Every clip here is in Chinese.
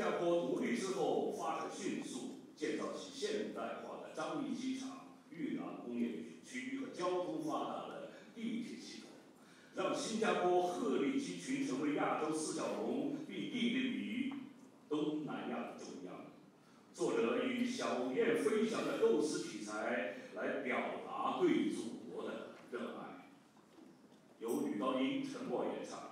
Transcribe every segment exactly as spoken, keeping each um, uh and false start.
加坡独立之后发展迅速，建造起现代化的樟宜机场、裕廊工业区和交通发达的地铁系统，让新加坡鹤立鸡群，成为亚洲四小龙并屹立于东南亚的中央。作者以小雁飞翔的构思题材来表达对祖国的热爱，由女高音陈默演唱。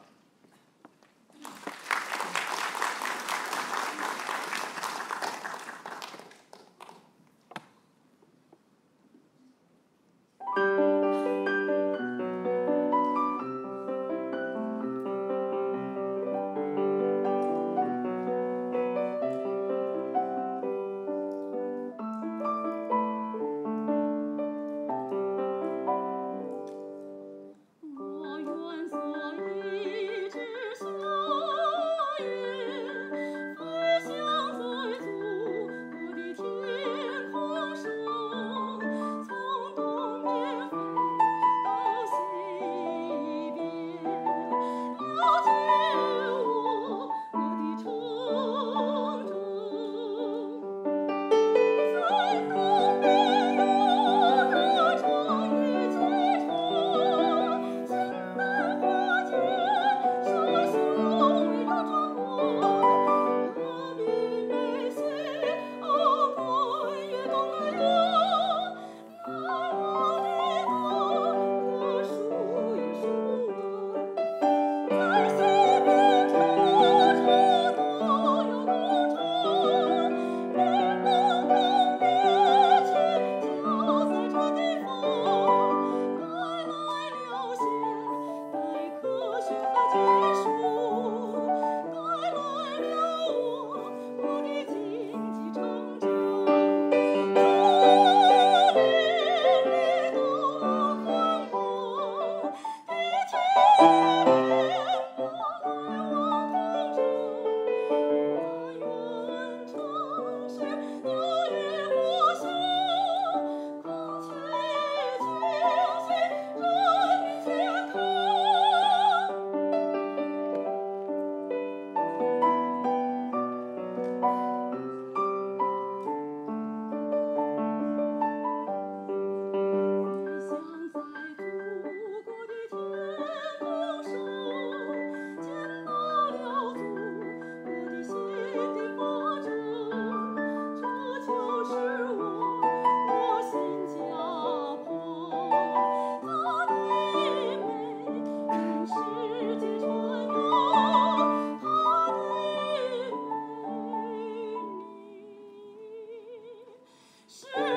是。